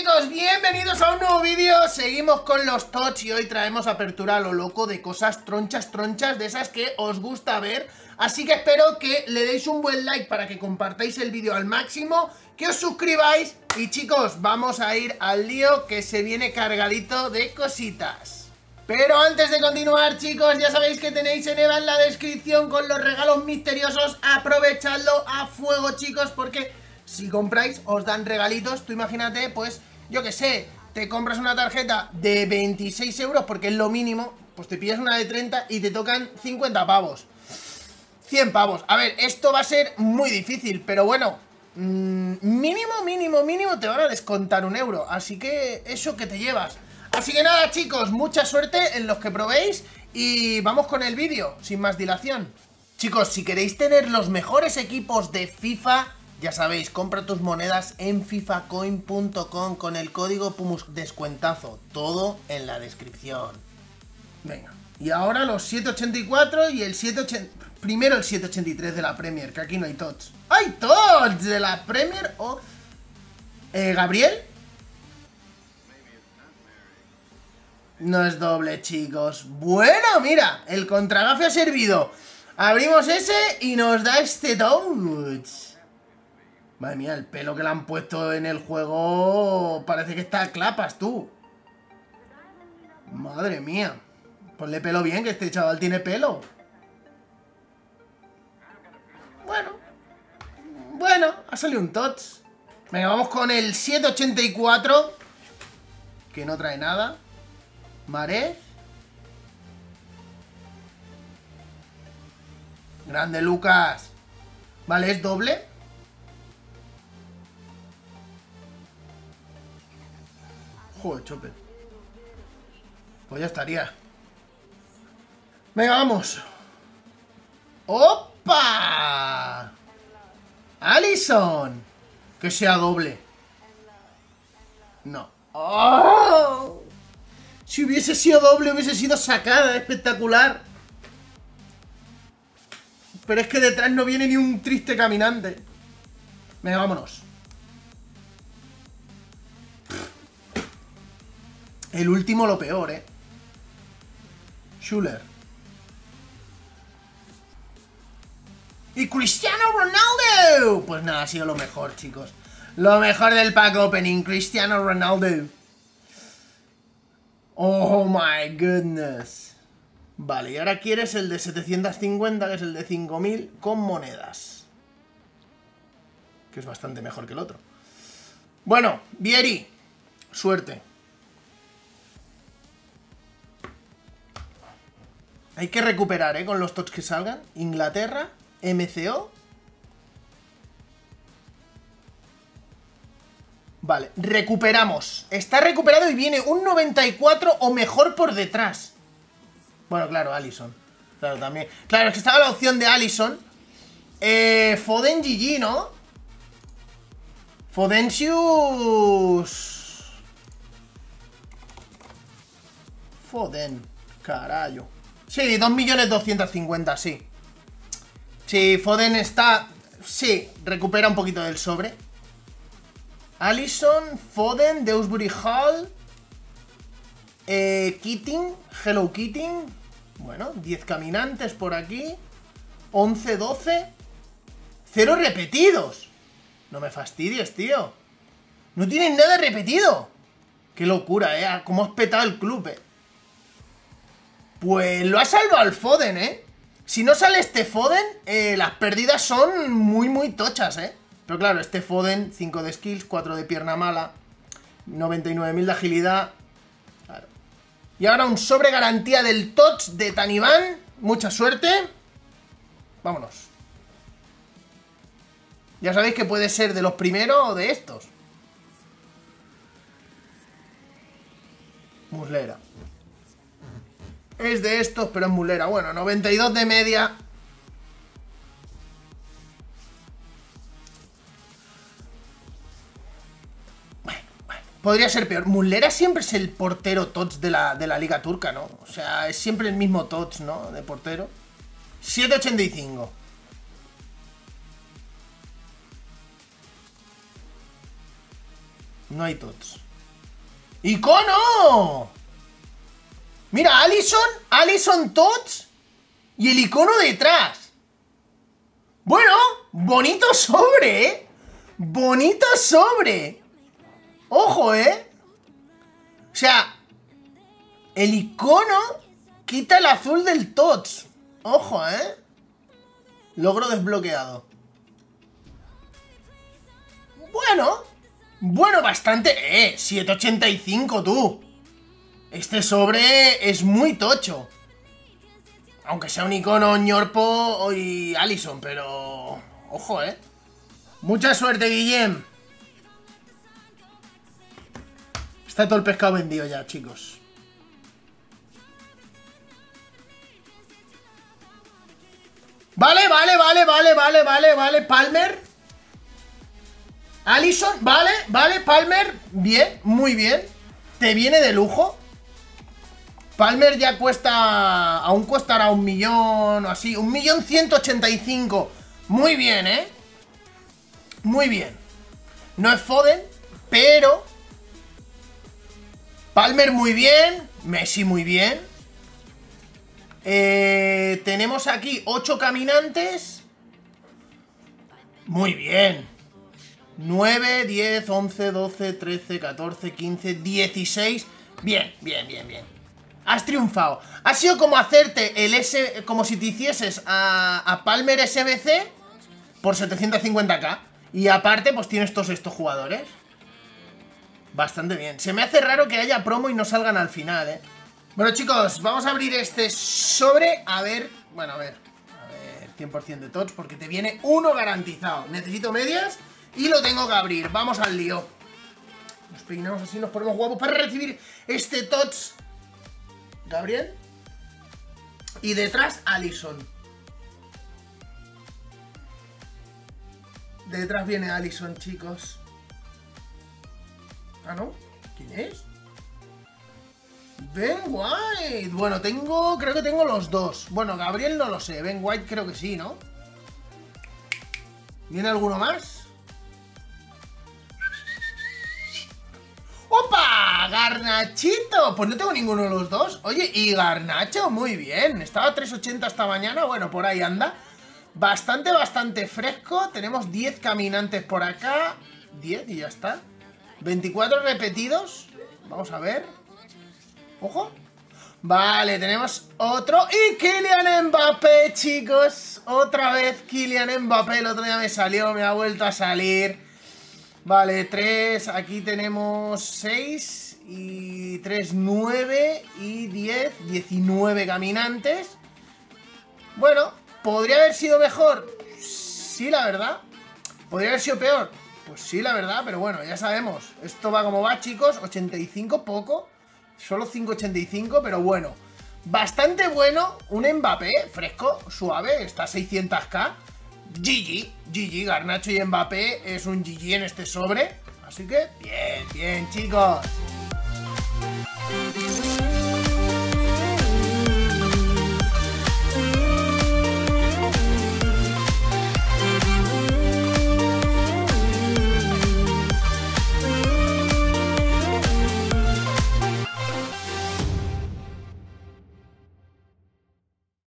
chicos, bienvenidos a un nuevo vídeo. Seguimos con los TOTS y hoy traemos apertura a lo loco de cosas tronchas de esas que os gusta ver. Así que espero que le deis un buen like para que compartáis el vídeo al máximo, que os suscribáis y chicos, vamos a ir al lío que se viene cargadito de cositas. Pero antes de continuar, chicos, ya sabéis que tenéis en EVA en la descripción con los regalos misteriosos. Aprovechadlo a fuego, chicos, porque si compráis os dan regalitos. Tú imagínate, pues, yo que sé, te compras una tarjeta de 26 euros porque es lo mínimo, pues te pillas una de 30 y te tocan 50 pavos, 100 pavos. A ver, esto va a ser muy difícil, pero bueno, mínimo te van a descontar un euro. Así que eso que te llevas. Así que nada, chicos, mucha suerte en los que probéis y vamos con el vídeo, sin más dilación. Chicos, si queréis tener los mejores equipos de FIFA, ya sabéis, compra tus monedas en fifacoin.com con el código PUMUS descuentazo, todo en la descripción. Venga, y ahora los 784 y el 780... Primero el 783 de la Premier, que aquí no hay TOTS. ¡Hay TOTS de la Premier! Oh. ¿Gabriel? No es doble, chicos. Bueno, mira, el contragafe ha servido. Abrimos ese y nos da este TOTS. Madre mía, el pelo que le han puesto en el juego parece que está a clapas, tú. Madre mía. Ponle pelo bien, que este chaval tiene pelo. Bueno, ha salido un TOTS. Venga, vamos con el 784, que no trae nada. Marez. Grande Lucas. Vale, es doble. Joder, chope. Pues ya estaría. Venga, vamos. ¡Opa! ¡Alisson! Que sea doble. No. ¡Oh! Si hubiese sido doble, hubiese sido sacada. Espectacular. Pero es que detrás no viene ni un triste caminante. Venga, vámonos. El último lo peor, Schuller. ¡Y Cristiano Ronaldo! Pues nada, ha sido lo mejor, chicos. Lo mejor del pack opening, Cristiano Ronaldo. Oh my goodness. Vale, y ahora quieres el de 750, que es el de 5000, con monedas. Que es bastante mejor que el otro. Bueno, Vieri, suerte. Hay que recuperar, con los TOTS que salgan. Inglaterra, MCO. Vale, recuperamos. Está recuperado y viene un 94 o mejor por detrás. Bueno, claro, Alisson. Claro, también. Claro, es que estaba la opción de Alisson. Foden GG, ¿no? Fodencius. Foden, carajo. Sí, 2.250.000, sí. Sí, Foden está... Sí, recupera un poquito del sobre. Alisson, Foden, Dewsbury Hall, Keating, Hello Keating. Bueno, 10 caminantes por aquí. 11, 12. 0 repetidos. No me fastidies, tío. No tienen nada repetido. Qué locura, Cómo has petado el club, Pues lo ha salvado el Foden, Si no sale este Foden, las pérdidas son muy tochas, Pero claro, este Foden, 5 de skills, 4 de pierna mala, 99.000 de agilidad. Claro. Y ahora un sobre garantía del TOTS de Tanibán. Mucha suerte. Vámonos. Ya sabéis que puede ser de los primeros o de estos. Muslera. Es de estos, pero es mulera. Bueno, 92 de media. Bueno. Podría ser peor. Muslera siempre es el portero TOTS de la liga turca, ¿no? O sea, es siempre el mismo TOTS, ¿no? De portero. 7.85. No hay TOTS. ¡Icono! Mira, Alisson Tots y el icono detrás. Bueno, bonito sobre, ¿eh? Bonito sobre. Ojo, ¿eh? O sea, el icono quita el azul del Tots. Ojo, ¿eh? Logro desbloqueado. Bueno, bastante. 785, tú. Este sobre es muy tocho. Aunque sea un icono ñorpo y Alisson, pero... Ojo, ¿eh? Mucha suerte, Guillem. Está todo el pescado vendido ya, chicos. Vale. Palmer. Alisson, vale, Palmer. Bien, muy bien. Te viene de lujo. Palmer ya cuesta... Aún costará 1 millón o así. 1.185.000. Muy bien, ¿eh? Muy bien. No es Foden, pero... Palmer muy bien. Messi muy bien. Tenemos aquí 8 caminantes. Muy bien. 9, 10, 11, 12, 13, 14, 15, 16. Bien. Has triunfado. Ha sido como hacerte el S... Como si te hicieses a Palmer SBC por 750k. Y aparte, pues tienes todos estos jugadores. Bastante bien. Se me hace raro que haya promo y no salgan al final, ¿eh? Bueno, chicos, vamos a abrir este sobre. A ver, bueno, a ver 100% de tots, porque te viene uno garantizado. Necesito medias y lo tengo que abrir. Vamos al lío. Nos peinamos así, nos ponemos guapos para recibir este tots. Gabriel. Y detrás, Alisson. Detrás viene Alisson, chicos. Ah, ¿no? ¿Quién es? Ben White. Bueno, creo que tengo los dos. Bueno, Gabriel no lo sé. Ben White creo que sí, ¿no? ¿Viene alguno más? ¡Opa! ¡Garnachito! Pues no tengo ninguno de los dos. Oye, y Garnacho, muy bien. Estaba a 3.80 esta mañana. Bueno, por ahí anda. Bastante fresco. Tenemos 10 caminantes por acá. 10 y ya está. 24 repetidos. Vamos a ver. Ojo. Vale, tenemos otro. Y Kylian Mbappé, chicos. Otra vez Kylian Mbappé. El otro día me salió, me ha vuelto a salir. Vale, 3. Aquí tenemos 6. Y 3, 9. Y 10, 19 caminantes. Bueno, ¿podría haber sido mejor? Sí, la verdad. ¿Podría haber sido peor? Pues sí, la verdad, pero bueno, ya sabemos. Esto va como va, chicos. 85, poco. Solo 5.85, pero bueno. Bastante bueno. Un Mbappé fresco, suave. Está a 600k. GG, Garnacho y Mbappé es un GG en este sobre. Así que, bien, chicos.